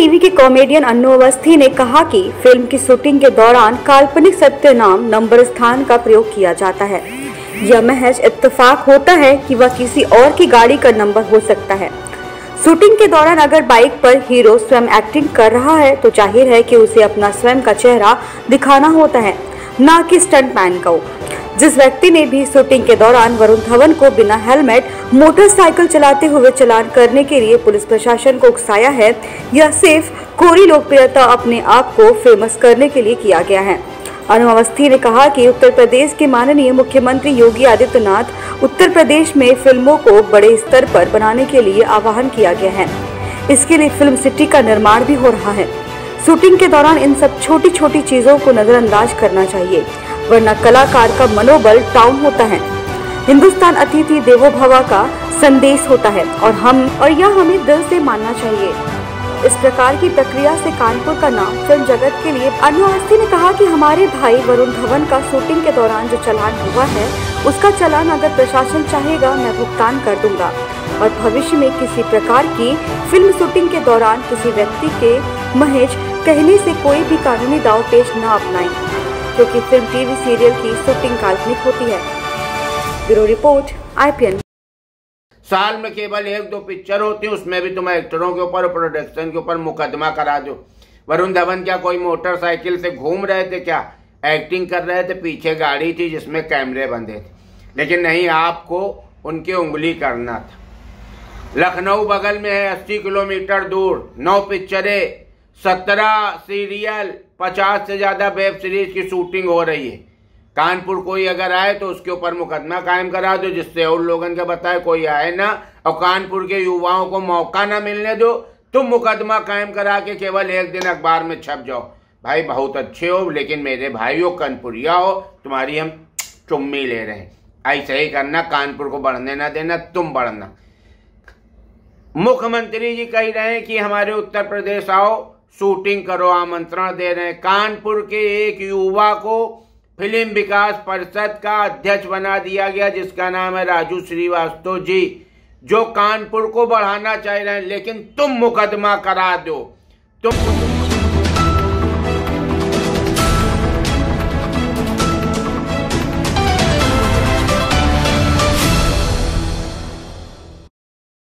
TV के comedian Annu Awasthi ने कहा कि फिल्म की शूटिंग के दौरान काल्पनिक सत्य नाम नंबर स्थान का प्रयोग किया जाता है। यह महज इत्तेफाक होता है कि वह किसी और की गाड़ी का नंबर हो सकता है। शूटिंग के दौरान अगर बाइक पर हीरो स्वयं एक्टिंग कर रहा है तो जाहिर है कि उसे अपना स्वयं का चेहरा दिखाना होता है, न कि स्टंटमैन को। जिस व्यक्ति ने भी शूटिंग के दौरान वरुण धवन को बिना हेलमेट मोटरसाइकिल चलाते हुए चालान करने के लिए पुलिस प्रशासन को उकसाया है, यह सिर्फ कोरी लोकप्रियता अपने आप को फेमस करने के लिए किया गया है। अन्नू अवस्थी ने कहा कि उत्तर प्रदेश के माननीय मुख्यमंत्री योगी आदित्यनाथ उत्तर प्रदेश में फिल्मों को बड़े स्तर पर बनाने के लिए आह्वान किया गया है। इसके लिए फिल्म सिटी का निर्माण भी हो रहा है। शूटिंग के दौरान इन सब छोटी छोटी चीजों को नजरअंदाज करना चाहिए, वरना कलाकार का मनोबल डाउन होता है। हिंदुस्तान अतिथि देवो भव का संदेश होता है और यह हमें दिल से मानना चाहिए। इस प्रकार की प्रक्रिया से कानपुर का नाम फिल्म जगत के लिए। अन्नू अवस्थी ने कहा कि हमारे भाई वरुण धवन का शूटिंग के दौरान जो चालान हुआ है, उसका चालान अगर प्रशासन चाहेगा मैं भुगतान कर दूंगा और भविष्य में किसी प्रकार की फिल्म शूटिंग के दौरान किसी व्यक्ति के महज कहने से कोई भी कानूनी दाव पेच न अपनाएं, क्योंकि फिल्म टीवी सीरियल की शूटिंग काल्पनिक होती है। Bureau report IPN। साल में केवल 1-2 पिक्चर होती है, उसमें भी तुम एक्टरों के ऊपर प्रोडक्शन के ऊपर मुकदमा करा दो। वरुण धवन क्या कोई मोटरसाइकिल से घूम रहे थे क्या? एक्टिंग कर रहे थे, पीछे गाड़ी थी जिसमें कैमरे बंधे थे, लेकिन नहीं, आपको उनकी उंगली करना था। लखनऊ बगल में है, 80 किलोमीटर दूर, 9 पिक्चरें, 17 सीरियल, 50 से ज्यादा वेब सीरीज की शूटिंग हो रही है। कानपुर कोई अगर आए तो उसके ऊपर मुकदमा कायम करा दो, जिससे और लोगों का बताए कोई आए ना, और कानपुर के युवाओं को मौका ना मिलने दो। तुम मुकदमा कायम करा के केवल एक दिन अखबार में छप जाओ। भाई बहुत अच्छे हो, लेकिन मेरे भाई हो, कानपुरिया हो, तुम्हारी हम चुम्मी ले रहे हैं। ऐसे ही करना, कानपुर को बढ़ने ना देना, तुम बढ़ना। मुख्यमंत्री जी कह रहे हैं कि हमारे उत्तर प्रदेश आओ, शूटिंग करो, आमंत्रण दे रहे हैं। कानपुर के एक युवा को फिल्म विकास परिषद का अध्यक्ष बना दिया गया, जिसका नाम है राजू श्रीवास्तव जी, जो कानपुर को बढ़ाना चाह रहे हैं, लेकिन तुम मुकदमा करा दो। तुम